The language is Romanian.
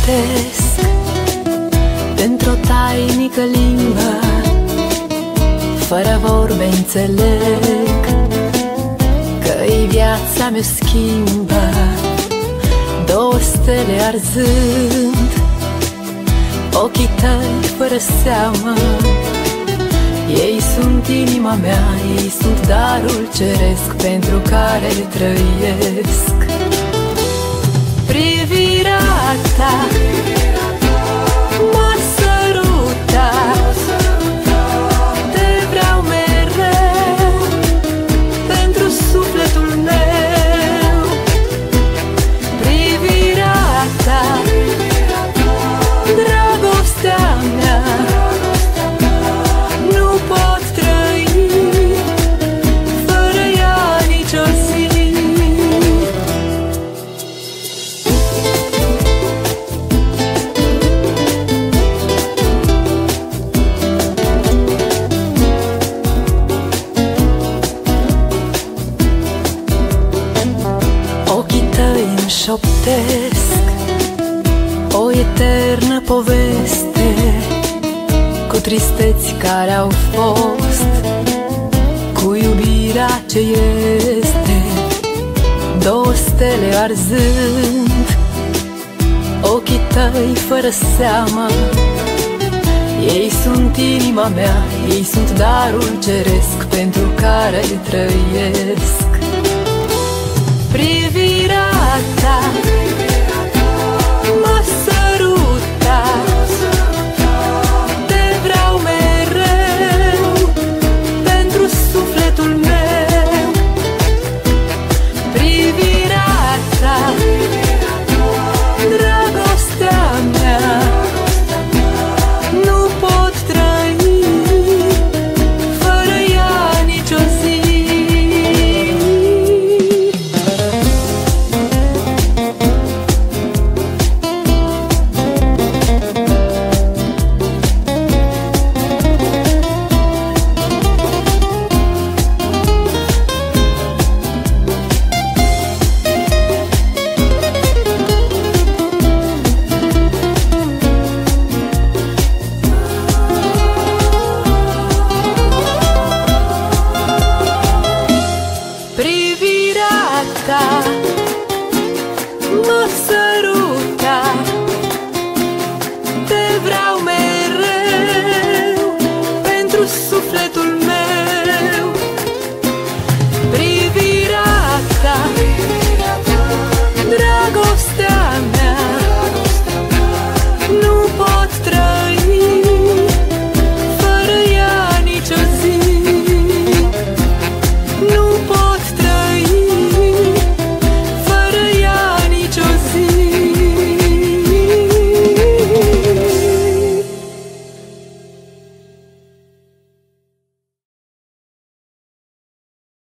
șoptesc într-o tainică limbă, fără vorbe înțeleg că-i viața mea schimbă. Două stele arzând, ochii tăi fără seamă, ei sunt inima mea, ei sunt darul ceresc pentru care trăiesc. Privirea ta mă săruta, te vreau mereu pentru sufletul meu. Privirea ta, dragostea mea, nu pot trăi fără ea nicio zi. Ochii tăi îmi șoptesc o eternă poveste, cu tristeți care au fost, cu iubirea ce este. Două stele arzând, ochii tăi fără seamă, ei sunt inima mea, ei sunt darul ceresc pentru care trăiesc. Privirea ta mă săruta, te vreau mereu pentru sufletul meu. Privirea ta, dragostea mea, nu pot trăi fără ea nicio zi. Privirea ta mă săruta, te vreau mereu pentru sufletul